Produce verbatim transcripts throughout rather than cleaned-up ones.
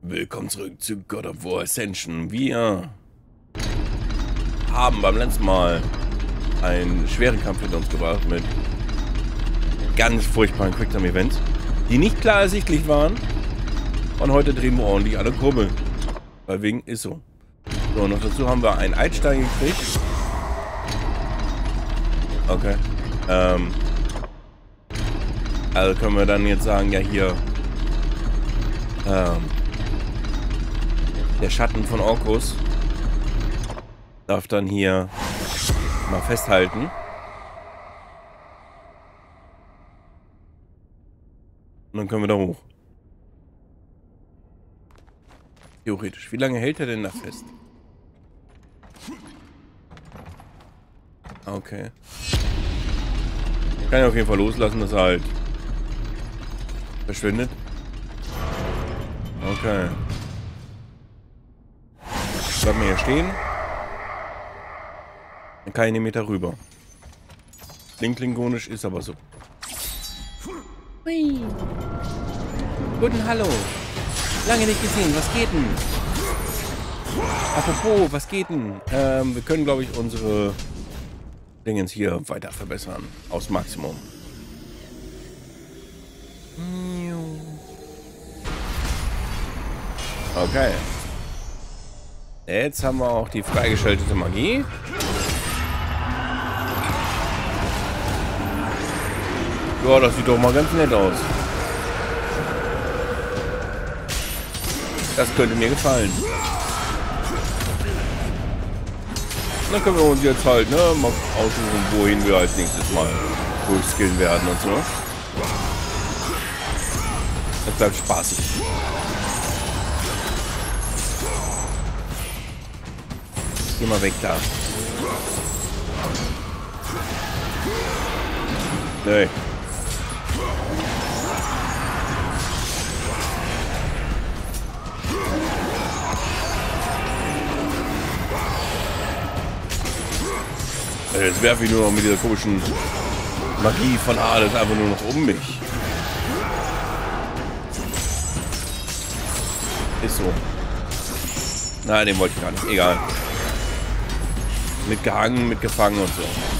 Willkommen zurück zu God of War Ascension. Wir haben beim letzten Mal einen schweren Kampf hinter uns gebracht mit ganz furchtbaren Quicktime-Events, die nicht klar ersichtlich waren. Und heute drehen wir ordentlich alle Kurbel. Weil wegen ist so. So, und noch dazu haben wir einen Einstein gekriegt. Okay. Ähm. Also können wir dann jetzt sagen, ja hier. Ähm. Der Schatten von Orkus darf dann hier mal festhalten. Und dann können wir da hoch. Theoretisch. Wie lange hält er denn da fest? Okay. Kann ich auf jeden Fall loslassen, dass er halt verschwindet. Okay. Bleiben wir hier stehen. Dann kann ich nicht Meter rüber. Klingt klingonisch, ist aber so. Hui. Guten Hallo. Lange nicht gesehen. Was geht denn? Apropos, was geht denn? Ähm, wir können, glaube ich, unsere Dingens hier weiter verbessern. Aufs Maximum. Okay. Jetzt haben wir auch die freigeschaltete Magie. Ja, das sieht doch mal ganz nett aus. Das könnte mir gefallen. Dann können wir uns jetzt halt, ne, mal aussuchen, wohin wir als nächstes mal durchskillen werden und so. Das bleibt spaßig. Geh mal weg da. Nee. Jetzt werfe ich nur noch mit dieser komischen Magie von Hades einfach nur noch um mich. Ist so. Nein, den wollte ich gar nicht. Egal. Mitgehangen, mitgefangen und so.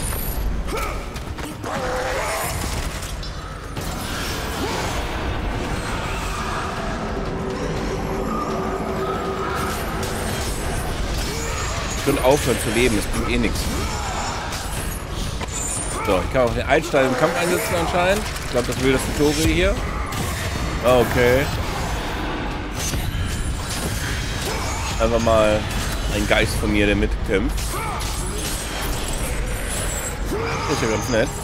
Ich könnte aufhören zu leben, das bringt eh nichts. So, ich kann auch den Einstein im Kampf einsetzen anscheinend. Ich glaube, das will das Tutorial hier. Okay. Einfach mal ein Geist von mir, der mitkämpft. Ist ja ganz nett.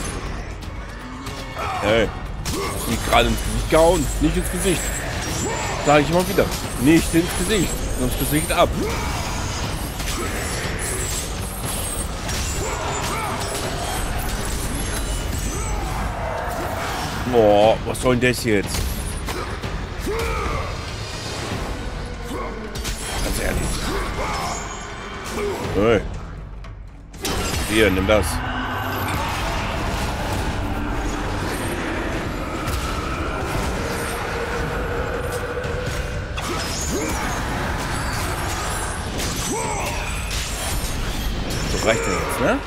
Hey. Hast du mich gerade ins Gesicht gehauen? Nicht ins Gesicht. Sag ich immer wieder. Nicht ins Gesicht. Sonst Gesicht ab. Boah, was soll denn das jetzt? Ganz ehrlich. Hey. Hier, nimm das. So reicht er jetzt, ne?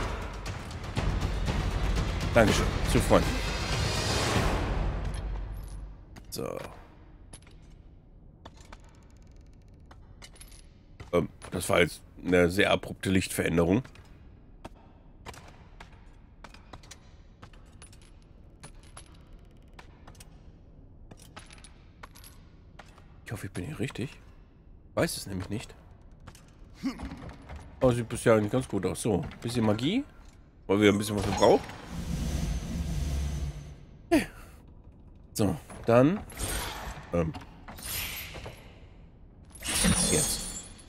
Dankeschön. Zu freundlich. So. Ähm, das war jetzt eine sehr abrupte Lichtveränderung. Ich hoffe, ich bin hier richtig. Weiß es nämlich nicht. Oh, sieht bisher eigentlich ganz gut aus. So, bisschen Magie. Weil wir ein bisschen was verbraucht. So, dann. Ähm. Jetzt.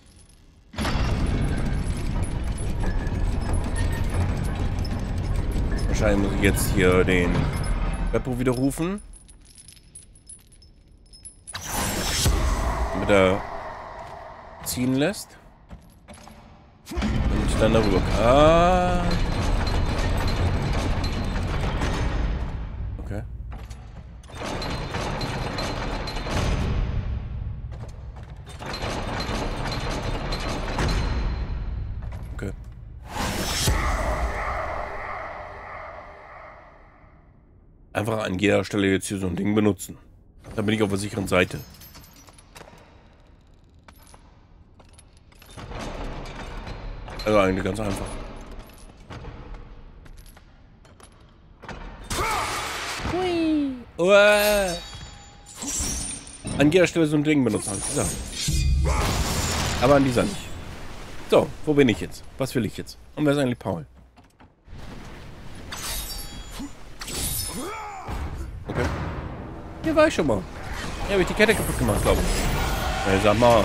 Wahrscheinlich muss ich jetzt hier den Beppo widerrufen. Damit er ziehen lässt. Und ich dann darüber. Ah. einfach an jeder Stelle jetzt hier so ein Ding benutzen. Da bin ich auf der sicheren Seite. Also eigentlich ganz einfach. Hui. Uah. An jeder Stelle so ein Ding benutzen, habe ich gesagt. Aber an dieser nicht. So, wo bin ich jetzt? Was will ich jetzt? Und wer ist eigentlich Paul? Okay. Hier war ich schon mal. Hier habe ich die Kette kaputt gemacht, glaube ich. Ja, sag mal.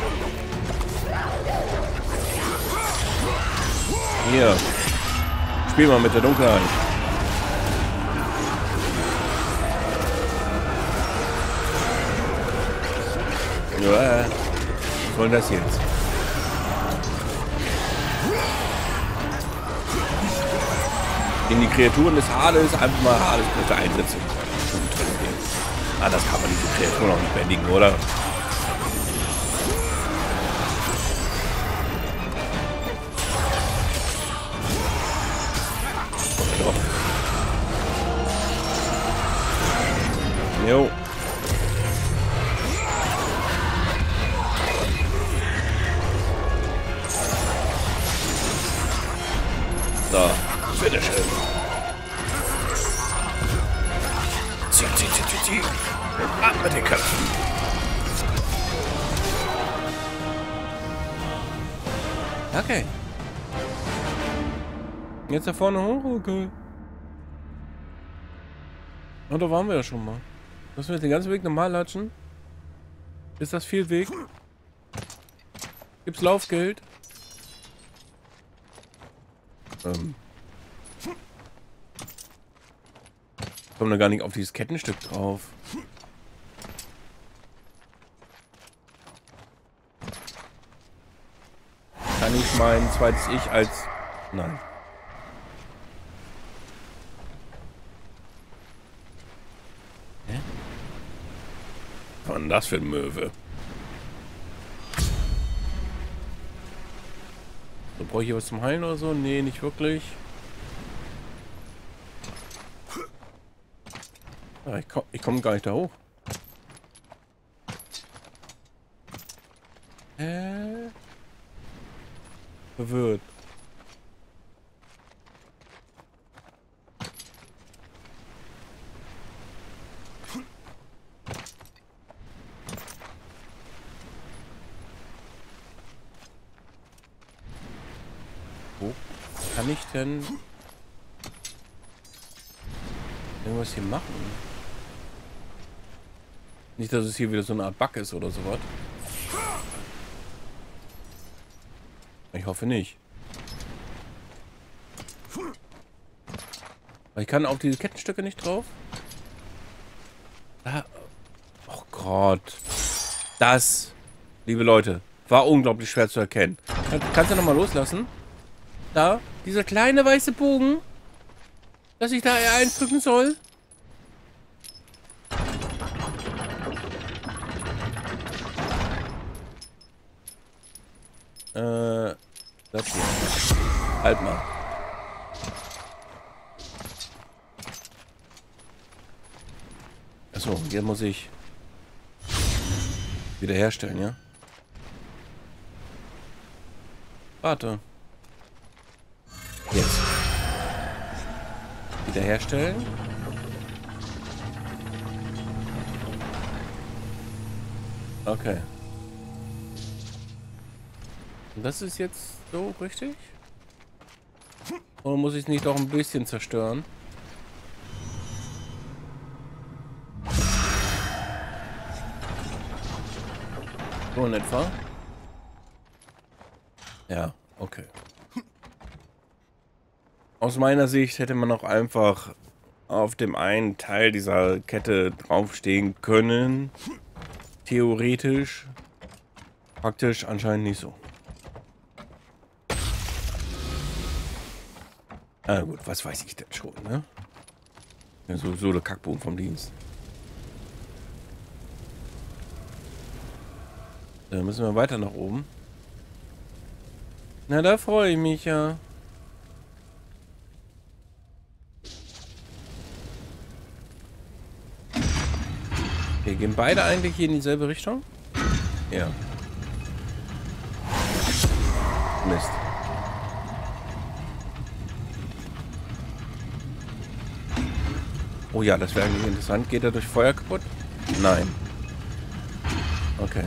Hier. Spiel mal mit der Dunkelheit. Ja. Was soll das jetzt? In die Kreaturen des Hades einfach mal Hadeskräfte einsetzen. Ah, das kann man diese Kreatur noch nicht bändigen, oder? Doch. Jo. So, bitteschön. Zieh, zieh, zieh, zieh, zieh. Ab mit den Köpfen. Okay. Jetzt da vorne hoch, okay. Und da waren wir ja schon mal. Müssen wir jetzt den ganzen Weg normal latschen? Ist das viel Weg? Gibt's Laufgeld? Ähm. Ich komme da gar nicht auf dieses Kettenstück drauf. Kann ich mein zweites Ich als... Nein. Hä? Was war denn das für ein Möwe? So, brauche ich hier was zum Heilen oder so? Nee, nicht wirklich. Ah, ich komme ich komm gar nicht da hoch. Äh... Verwirrt. Wo kann ich denn irgendwas hier machen? Nicht, dass es hier wieder so eine Art Bug ist oder sowas. Ich hoffe nicht. Weil ich kann auf diese Kettenstücke nicht drauf. Da. Oh Gott. Das, liebe Leute, war unglaublich schwer zu erkennen. Kann, kannst du noch mal loslassen? Da, dieser kleine weiße Bogen, dass ich da R eins drücken soll. Äh, das hier. Halt mal. Achso, jetzt muss ich wiederherstellen, ja? Warte. Jetzt. Wiederherstellen. Okay. Und das ist jetzt so richtig? Oder muss ich es nicht doch ein bisschen zerstören? So in etwa? Ja, okay. Aus meiner Sicht hätte man auch einfach auf dem einen Teil dieser Kette draufstehen können. Theoretisch. Praktisch anscheinend nicht so. Ah gut, was weiß ich denn schon, ne? Ja, so, so der Kackbogen vom Dienst. Da müssen wir weiter nach oben. Na, da freue ich mich ja. Wir gehen beide eigentlich hier in dieselbe Richtung? Ja. Mist. Oh ja, das wäre eigentlich interessant. Geht er durch Feuer kaputt? Nein. Okay.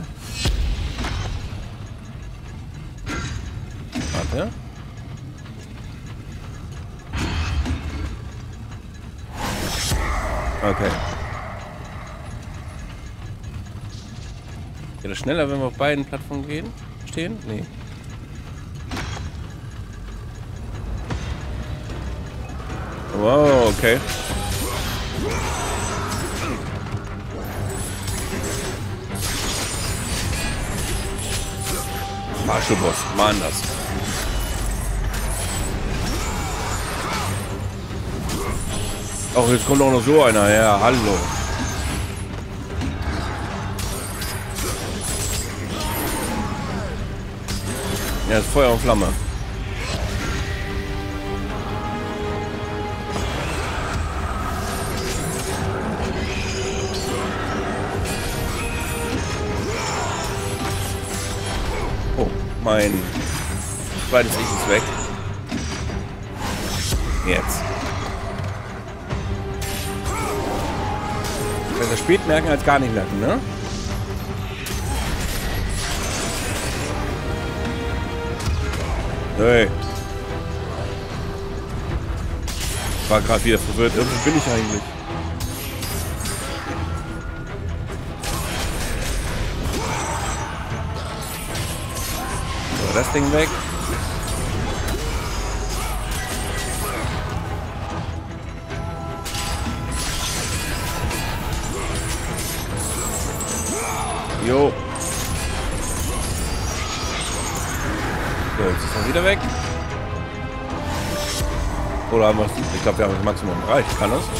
Warte. Okay. Geht das schneller, wenn wir auf beiden Plattformen gehen? Stehen? Nee. Wow, okay. Fahrstuhlboss, Mann, das. Ach, jetzt kommt auch noch so einer her. Hallo. Ja, das ist Feuer und Flamme. Oh, mein zweites Ich ist weg. Jetzt. Besser spät merken als gar nicht merken, ne? Hey. Ich war gerade wieder verwirrt. Irgendwo bin ich eigentlich. So, das Ding weg. Jo. So, jetzt ist er wieder weg. Oder haben wir es? Ich glaube, wir haben das Maximum erreicht. Kann das?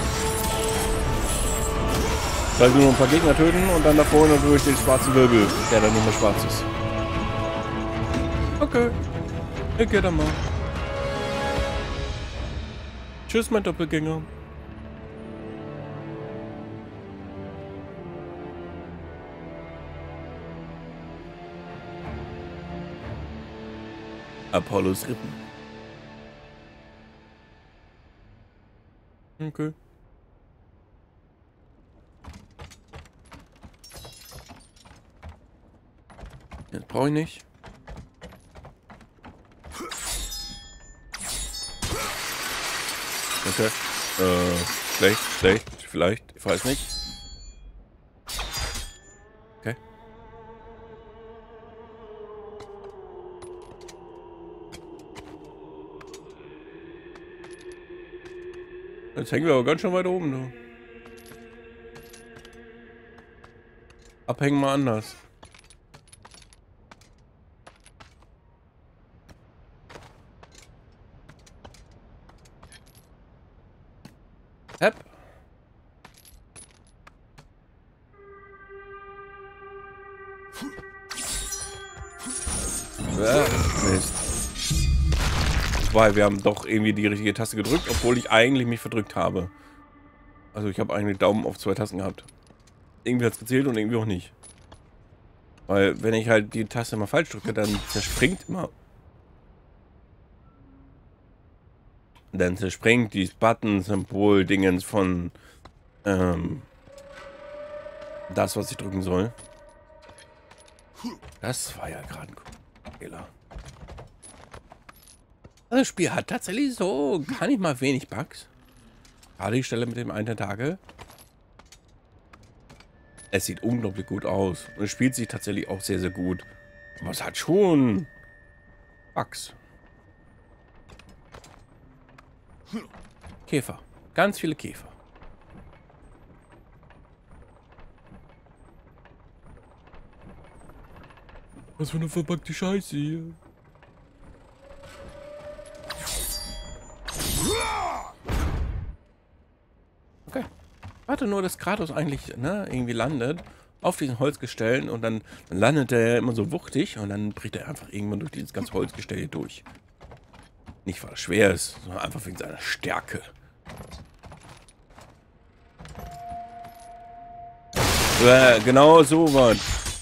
Vielleicht nur noch ein paar Gegner töten und dann da vorne durch den schwarzen Wirbel, der dann nicht mehr schwarz ist. Okay. Ich gehe dann mal. Tschüss, mein Doppelgänger. Apollos Rippen. Okay. Jetzt brauche ich nicht. Okay. Äh, schlecht, schlecht, vielleicht, ich weiß nicht. Okay. Jetzt hängen wir aber ganz schön weit oben, du. Abhängen mal anders. Hepp. Ja, Mist. Weil wir haben doch irgendwie die richtige Taste gedrückt, obwohl ich eigentlich mich verdrückt habe. Also ich habe eigentlich Daumen auf zwei Tasten gehabt. Irgendwie hat es gezählt und irgendwie auch nicht. Weil wenn ich halt die Taste mal falsch drücke, dann zerspringt immer. Dann zerspringt die Button-Symbol-Dingens von ähm, das, was ich drücken soll. Das war ja gerade ein Fehler. Das Spiel hat tatsächlich so gar nicht mal wenig Bugs. Gerade die Stelle mit dem einen Tentakel. Es sieht unglaublich gut aus. Und es spielt sich tatsächlich auch sehr, sehr gut. Aber es hat schon Bugs. Käfer. Ganz viele Käfer. Was für eine verpackte Scheiße hier. Okay. Warte nur, dass Kratos eigentlich ne, irgendwie landet auf diesen Holzgestellen und dann, dann landet er immer so wuchtig und dann bricht er einfach irgendwann durch dieses ganze Holzgestell hier durch. Nicht weil er schwer ist, sondern einfach wegen seiner Stärke. Ja, genau so was.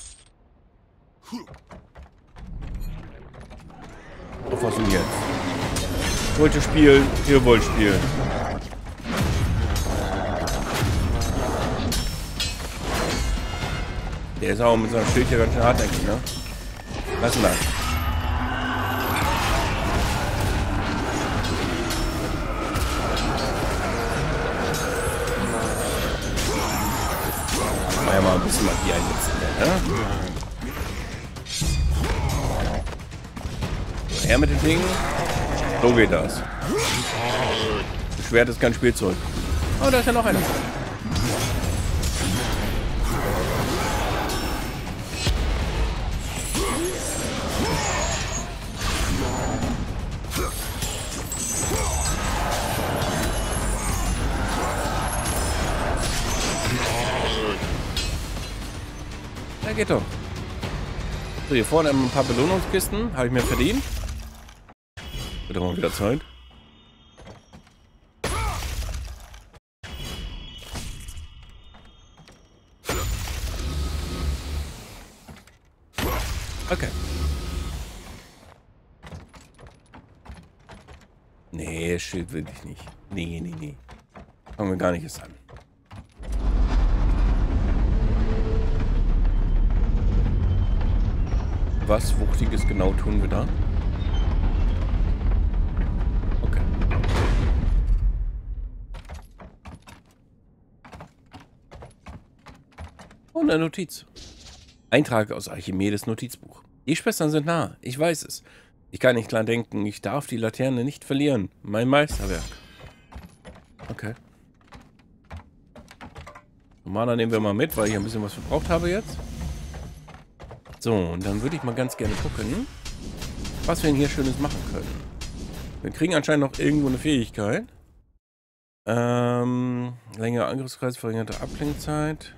Auf was denn jetzt? Wollte spielen, ihr wollt spielen. Der ist auch mit seinem Schild hier ganz schön hartnäckig, ne? Lass mal. Mal ja mal ein bisschen Magie einsetzen, ne? So, her mit den Dingen. So geht das. Das Schwert ist kein Spielzeug. Oh, da ist ja noch einer. Ja, geht doch. So, hier vorne ein paar Belohnungskisten. Habe ich mir verdient. Wird doch mal wieder Zeit. Okay. Nee, Schild will ich nicht. Nee, nee, nee. Fangen wir gar nicht erst an. Was Wuchtiges genau tun wir da? Okay. Und eine Notiz. Eintrag aus Archimedes Notizbuch. Die Schwestern sind nah, ich weiß es. Ich kann nicht klar denken, ich darf die Laterne nicht verlieren. Mein Meisterwerk. Okay. Mana nehmen wir mal mit, weil ich ein bisschen was verbraucht habe jetzt. So, und dann würde ich mal ganz gerne gucken, was wir denn hier Schönes machen können. Wir kriegen anscheinend noch irgendwo eine Fähigkeit. Ähm, längere Angriffskreis, verringerte Abklingzeit.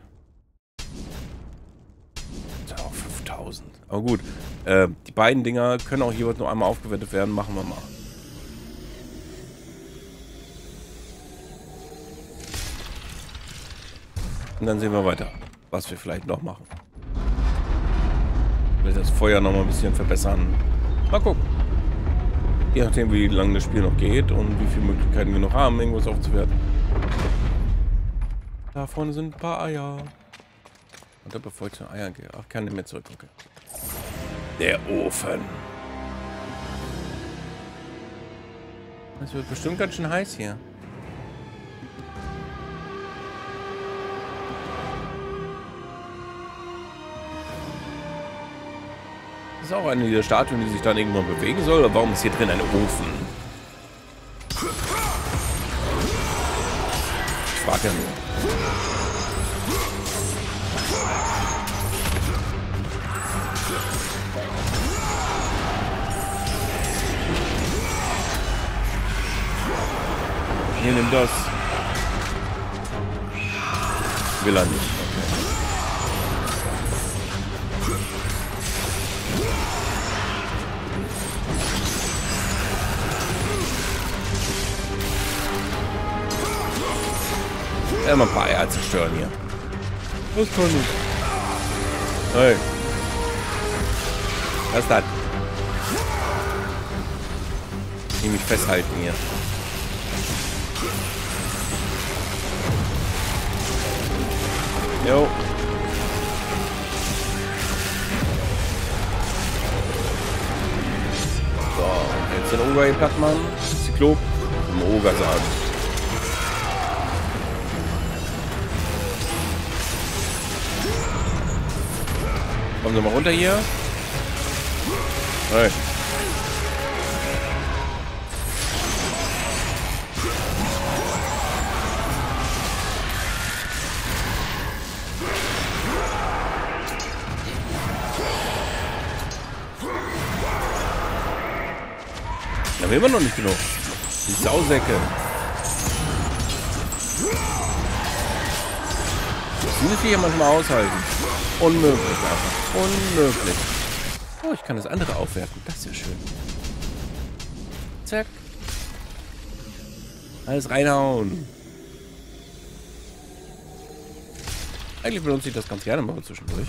Auch fünftausend. Aber gut, äh, die beiden Dinger können auch jeweils nur einmal aufgewertet werden. Machen wir mal. Und dann sehen wir weiter, was wir vielleicht noch machen. Vielleicht das Feuer noch mal ein bisschen verbessern. Mal gucken. Je nachdem, wie lange das Spiel noch geht und wie viele Möglichkeiten wir noch haben, irgendwas aufzuwerten. Da vorne sind ein paar Eier. Und da bevor ich zu Eiern gehe. Ach, kann nicht mehr zurück. Okay. Der Ofen. Es wird bestimmt ganz schön heiß hier. Das ist auch eine dieser Statuen, die sich dann irgendwann bewegen soll. Oder warum ist hier drin ein Ofen? Ich frage ja nur. Hier, nimm das. Will er nicht. Okay. Ja, mal ein paar Eier zerstören hier. Das kann ich. Hey. Was ist das? Ich will mich festhalten hier. Jo. So, jetzt den Oger hier platt machen. Zyklop im Oger sagen. Kommen Sie mal runter hier. Hey. Da will man noch nicht genug. Die Sausäcke. Diese Viecher manchmal aushalten. Unmöglich einfach. Unmöglich. Oh, ich kann das andere aufwerten. Das ist ja schön. Zack. Alles reinhauen. Eigentlich benutze ich das ganz gerne mal zwischendurch.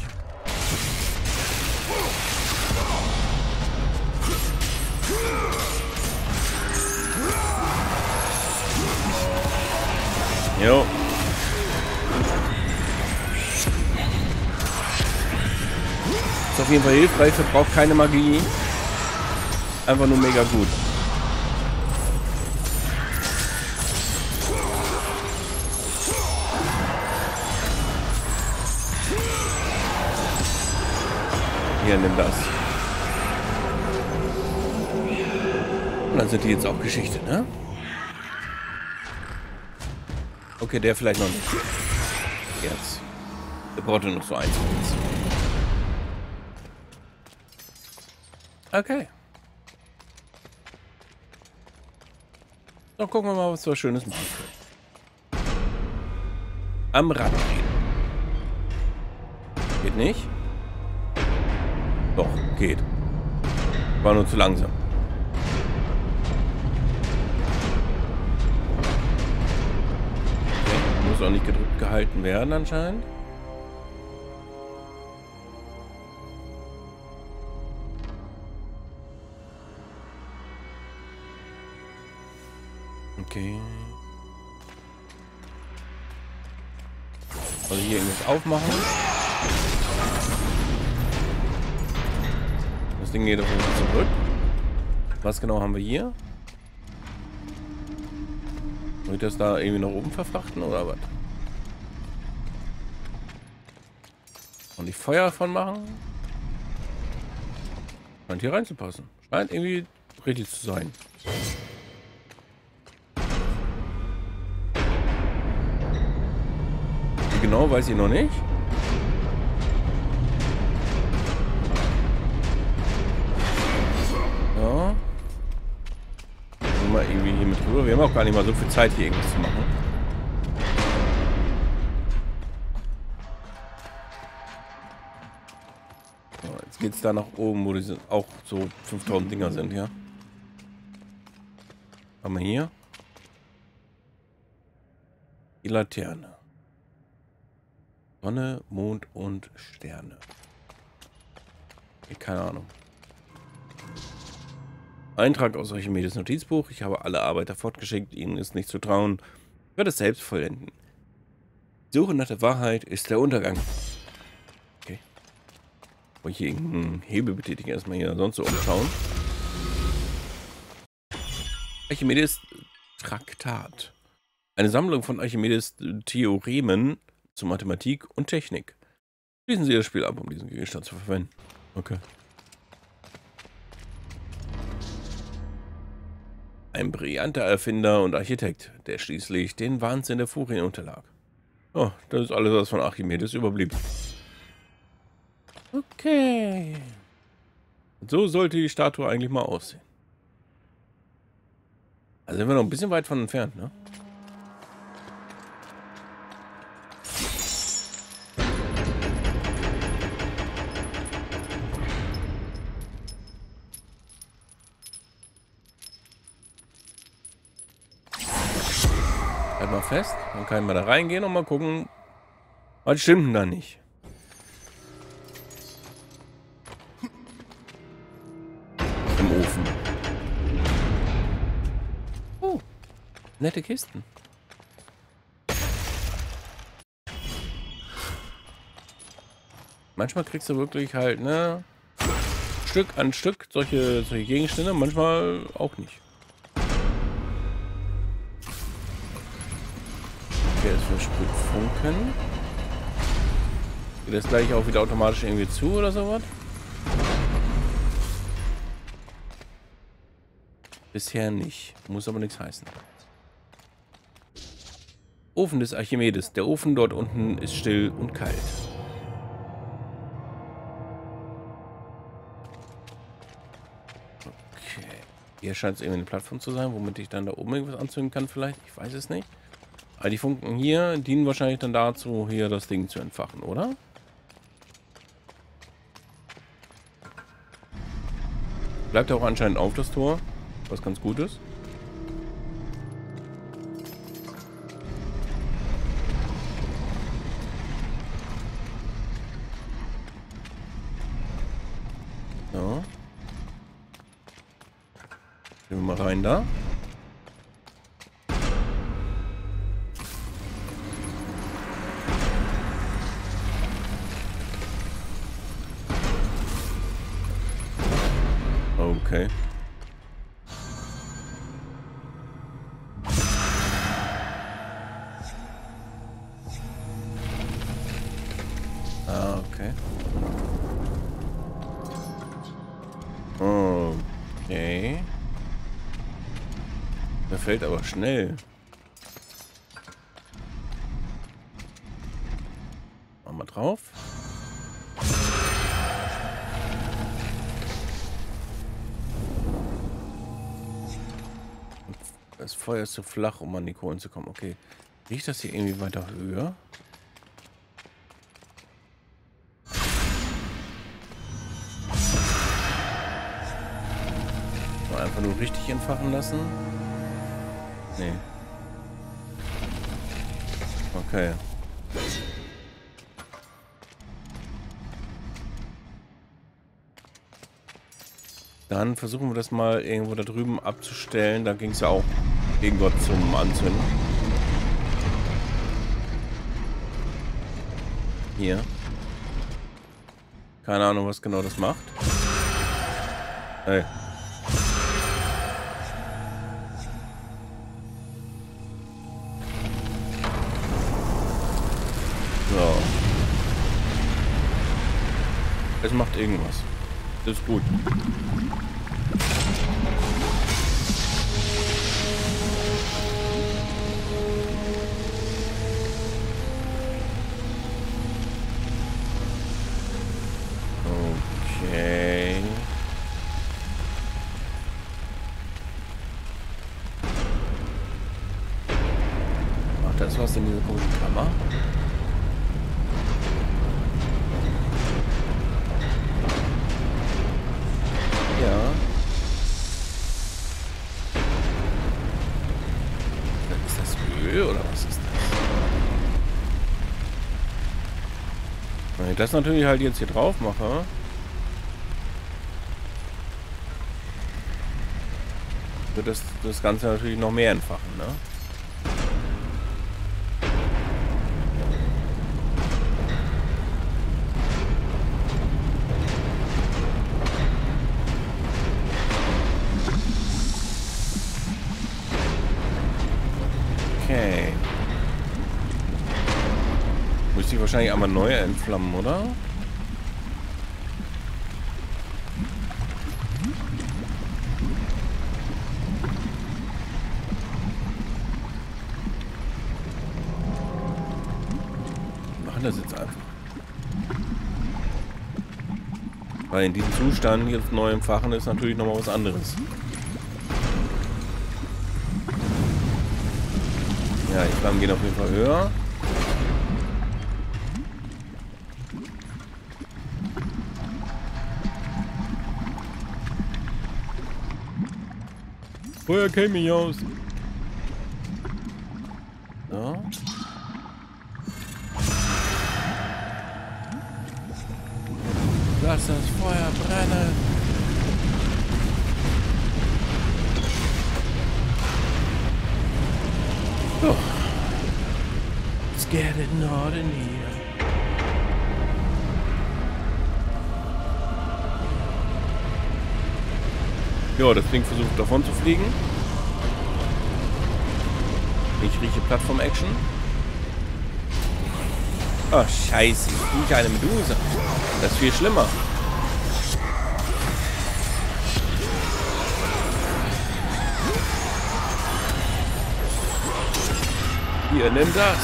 Jo. Ist auf jeden Fall hilfreich, verbraucht keine Magie. Einfach nur mega gut. Hier, nimm das. Und dann sind die jetzt auch Geschichte, ne? Okay, der vielleicht noch nicht. Jetzt. Der braucht nur noch so eins. Okay. Dann gucken wir mal, was wir Schönes machen können. Am Rad drehen. Geht nicht? Doch, geht. War nur zu langsam. Okay, muss auch nicht gedrückt gehalten werden anscheinend. Okay. Also hier irgendwas aufmachen. Das Ding geht auf jeden Fall zurück. Was genau haben wir hier? Soll ich das da irgendwie nach oben verfrachten oder was? Und ich Feuer davon machen? Scheint hier reinzupassen. Scheint irgendwie richtig zu sein. Wie genau, weiß ich noch nicht. Ja. Mal irgendwie hier mit rüber. Wir haben auch gar nicht mal so viel Zeit, hier irgendwas zu machen. So, jetzt geht es da nach oben, wo diese auch so fünftausend Dinger sind, ja. Haben wir hier die Laterne. Sonne, Mond und Sterne. Keine Ahnung. Eintrag aus Archimedes Notizbuch. Ich habe alle Arbeiter fortgeschickt. Ihnen ist nicht zu trauen. Ich werde es selbst vollenden. Die Suche nach der Wahrheit ist der Untergang. Okay. Wollte ich hier irgendeinen Hebel betätigen? Erstmal hier sonst so umschauen. Archimedes Traktat. Eine Sammlung von Archimedes Theoremen zu Mathematik und Technik. Schließen Sie das Spiel ab, um diesen Gegenstand zu verwenden. Okay. Ein brillanter Erfinder und Architekt, der schließlich den Wahnsinn der Furien unterlag. Oh, das ist alles, was von Archimedes überblieb. Okay. So sollte die Statue eigentlich mal aussehen. Also sind wir noch ein bisschen weit von entfernt, ne? Halt mal fest, dann kann man da reingehen und mal gucken, was stimmt denn da nicht. Im Ofen. Oh, nette Kisten. Manchmal kriegst du wirklich halt, ne, Stück an Stück solche, solche Gegenstände, manchmal auch nicht. Jetzt versprüht Funken. Geht das gleich auch wieder automatisch irgendwie zu oder sowas? Bisher nicht. Muss aber nichts heißen. Ofen des Archimedes. Der Ofen dort unten ist still und kalt. Okay. Hier scheint es irgendwie eine Plattform zu sein, womit ich dann da oben irgendwas anzünden kann vielleicht. Ich weiß es nicht. Aber die Funken hier dienen wahrscheinlich dann dazu, hier das Ding zu entfachen, oder? Bleibt auch anscheinend auf das Tor, was ganz gut ist. So. Gehen wir mal rein da. Okay. Ah, okay. Okay. Der fällt aber schnell. Machen wir drauf. Das Feuer ist zu flach, um an die Kohlen zu kommen. Okay. Riecht das hier irgendwie weiter höher? Mal einfach nur richtig entfachen lassen. Nee. Okay. Dann versuchen wir das mal irgendwo da drüben abzustellen. Da ging es ja auch gegen Gott zum Anzünden. Hier. Keine Ahnung, was genau das macht. Hey. So. Es macht irgendwas. Das ist gut. Okay. Macht das was in dieser komischen Kammer? Ja. Ist das Öl oder was ist das? Wenn ich das natürlich halt jetzt hier drauf mache, wird das, das Ganze natürlich noch mehr entfachen, ne? Okay. Muss ich wahrscheinlich einmal neu entflammen, oder? Wir machen das jetzt einfach. Weil in diesem Zustand jetzt neu entfachen ist natürlich nochmal was anderes. Ja, die Flammen gehen auf jeden Fall höher. Feuer käme mich aus. So. Lass das Feuer brennen. So. Let's get it not in here. Ja, das Ding versucht davon zu fliegen. Ich rieche Plattform-Action. Oh, scheiße. Ich rieche eine Medusa. Das ist viel schlimmer. Hier, nimm das.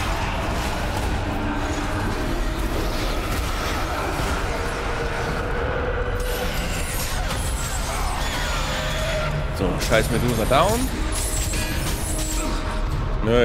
So, scheiß Medusa down. Nö.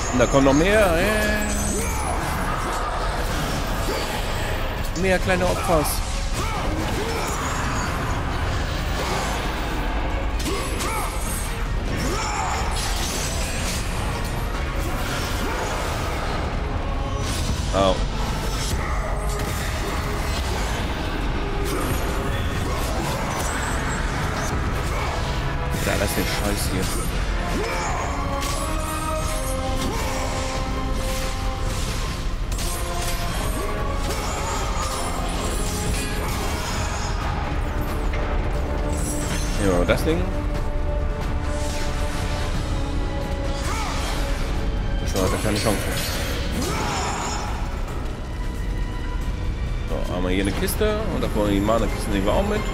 Und da kommt noch mehr. Äh. Mehr kleine Opfers. Au. Da, das ist der Scheiß hier. Ja, das Ding. So, hat er keine Chance. So, haben wir hier eine Kiste und da vorne die Mana-Kiste nehmen wir auch mit.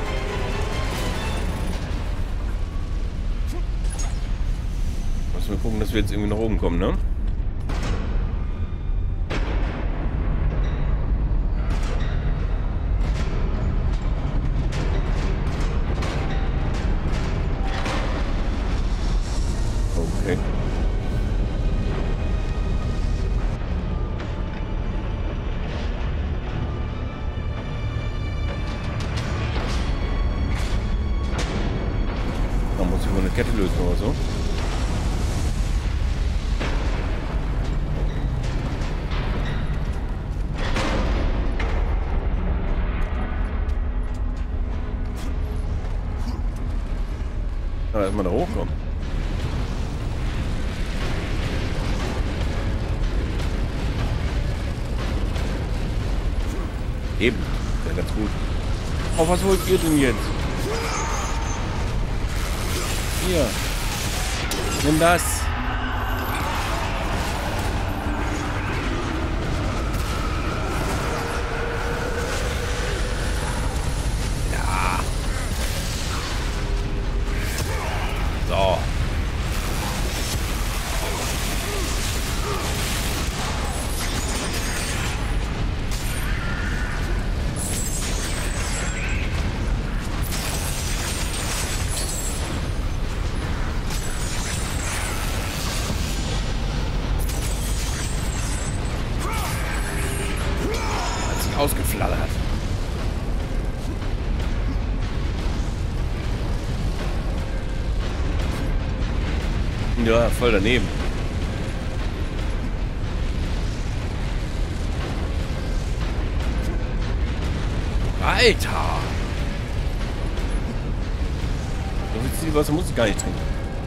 Müssen wir gucken, dass wir jetzt irgendwie nach oben kommen, ne? Okay. Da muss ich wohl eine Kette lösen oder so. Aber erstmal da hochkommen. Eben. Ja, ganz gut. Oh, was wollt ihr denn jetzt? Hier. Nimm das. Ja. So. Ausgeflattert. Ja, voll daneben. Alter! So viel Wasser muss ich gar nicht trinken.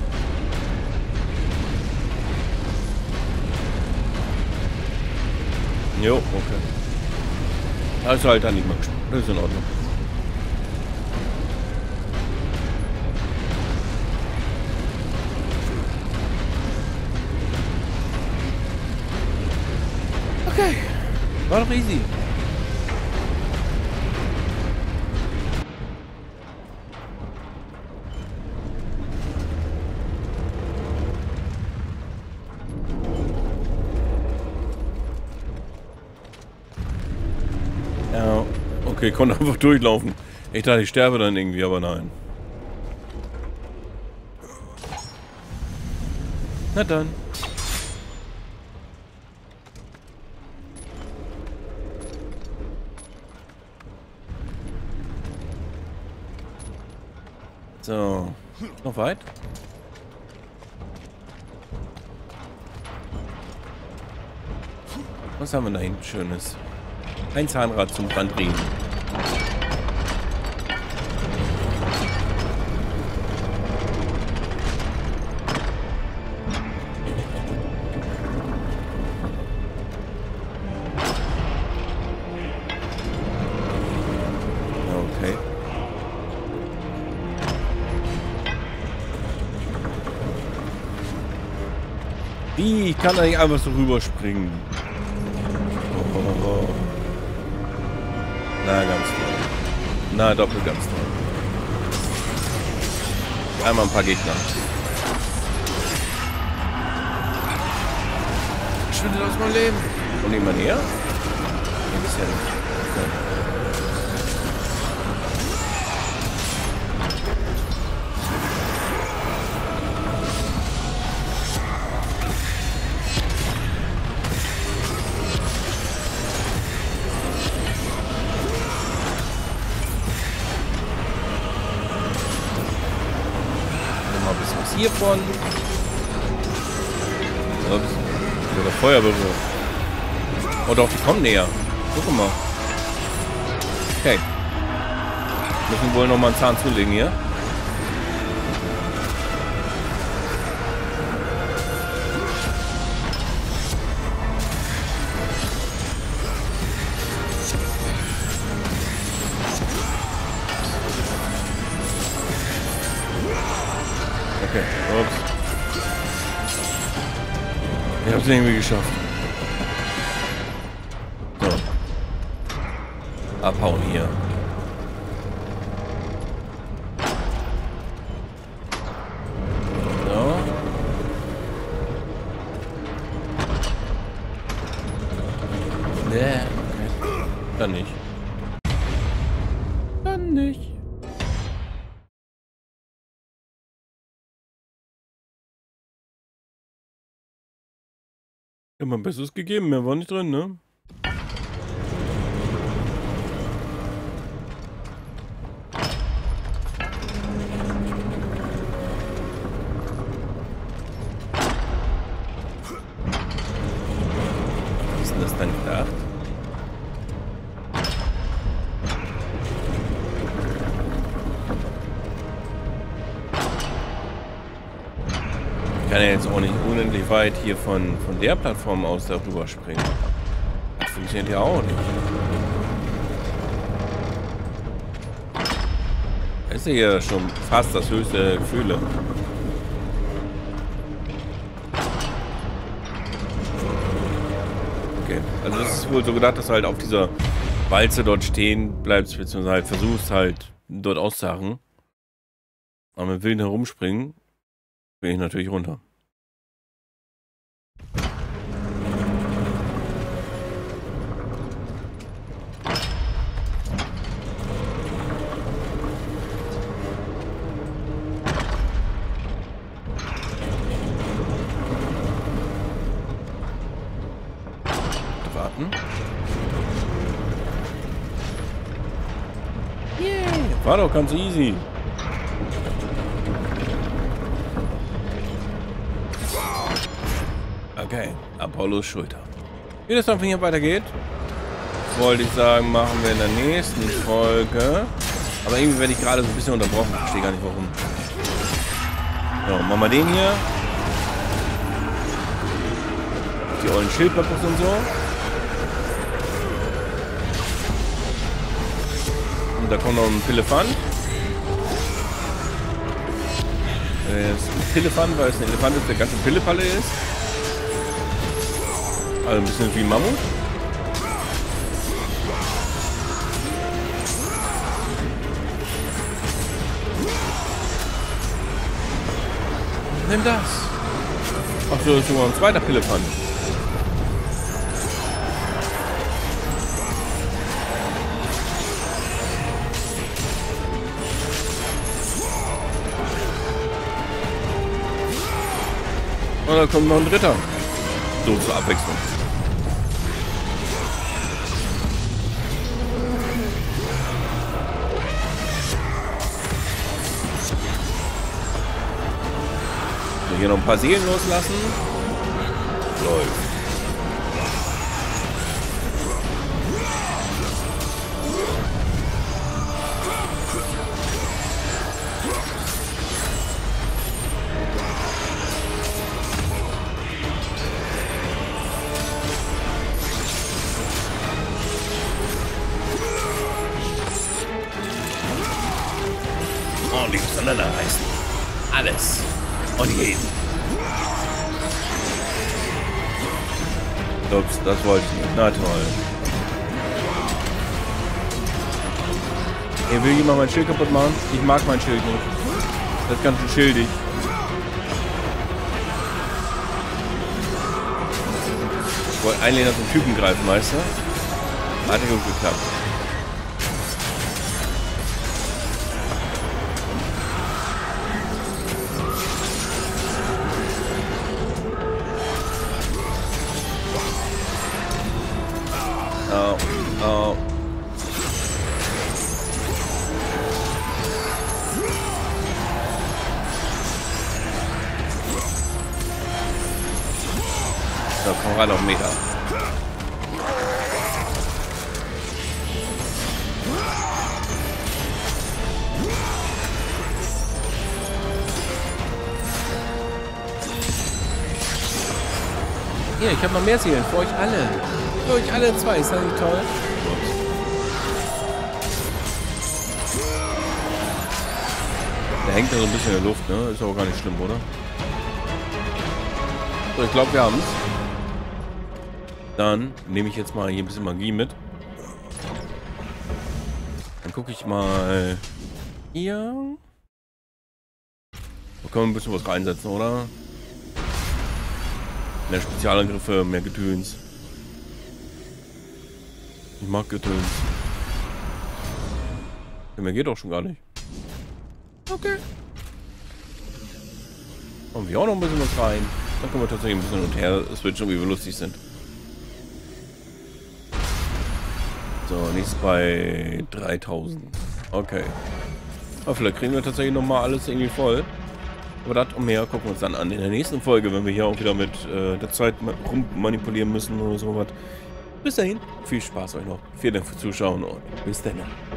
Jo, okay. Also halt dann nicht mal gespannt. Das ist in Ordnung. Okay. War doch easy. Ja, okay, konnte einfach durchlaufen. Ich dachte, ich sterbe dann irgendwie, aber nein. Na dann. So. Noch weit? Was haben wir da hinten Schönes? Ein Zahnrad zum Brandriemen. Okay. Wie? Ich kann da nicht einfach so rüberspringen. Oh. Na, ganz toll. Na, doppelt ganz toll. Einmal ein paar Gegner. Schwindet aus meinem Leben. Und jemand näher? Nee, bisher nicht. Okay. hiervon. Ups. Oder Feuerbewegung. Oh doch, die kommen näher. Guck mal. Okay. Müssen wohl noch mal einen Zahn zulegen hier. Okay, ups. Ich hab's irgendwie geschafft. So. Abhauen hier. So. Nee, okay. Dann nicht. Dann nicht. Ich hab mein Bestes gegeben, mehr war nicht drin, ne? Was ist denn das dann gedacht? Ich kann ja jetzt auch nicht unendlich weit hier von, von der Plattform aus darüber springen. Das funktioniert ja auch nicht. Das ist ja hier schon fast das höchste Gefühle. Okay, also das ist wohl so gedacht, dass du halt auf dieser Walze dort stehen bleibst, beziehungsweise halt versuchst halt dort auszuharren. Aber mit wilden herumspringen bin ich natürlich runter. Warten. Yeah. War doch ganz easy. Okay, Apollos Schulter. Wie das dann von hier weitergeht, wollte ich sagen, machen wir in der nächsten Folge. Aber irgendwie werde ich gerade so ein bisschen unterbrochen. Ich verstehe gar nicht warum. So, machen wir den hier. Die ollen Schildpackos und so. Und da kommt noch ein Pillefant. Das ist ein Pillefant, weil es ein Elefant ist, der ganz in Pillepalle ist. Also ein bisschen wie Mammut. Nimm das. Ach so, das ist sogar ein zweiter Pillefant. Und da kommt noch ein dritter. So zur Abwechslung. So, hier noch ein paar Seelen loslassen. Läuft. Ordentlich auseinanderreißen. Alles. Und jeden. Ups, das wollte ich nicht. Na toll. Hier will jemand mein Schild kaputt machen? Ich mag mein Schild nicht. Das ist ganz schön schildig. Ich wollte eigentlich nach dem Typen greifen, weißt du? Hat nicht gut geklappt. Oh, oh. So, komm rein auf den Meter. Hier, ich habe noch mehr Ziele. Für euch alle. Für euch alle zwei. Ist das nicht toll? Der hängt ja so ein bisschen in der Luft, ne? Ist aber gar nicht schlimm, oder? So, ich glaube, wir haben es. Dann nehme ich jetzt mal hier ein bisschen Magie mit. Dann gucke ich mal hier. Da können wir ein bisschen was reinsetzen, oder? Mehr Spezialangriffe, mehr Getöns. Ich mag Getöns. Ja, mehr geht auch schon gar nicht. Okay. Machen wir auch noch ein bisschen was rein. Dann können wir tatsächlich ein bisschen hin und her switchen, wie wir lustig sind. So, nächstes bei dreitausend. Okay. Aber vielleicht kriegen wir tatsächlich noch mal alles irgendwie voll. Aber das und mehr gucken wir uns dann an in der nächsten Folge, wenn wir hier auch wieder mit äh, der Zeit rummanipulieren müssen oder sowas. Bis dahin, viel Spaß euch noch. Vielen Dank fürs Zuschauen und bis dann.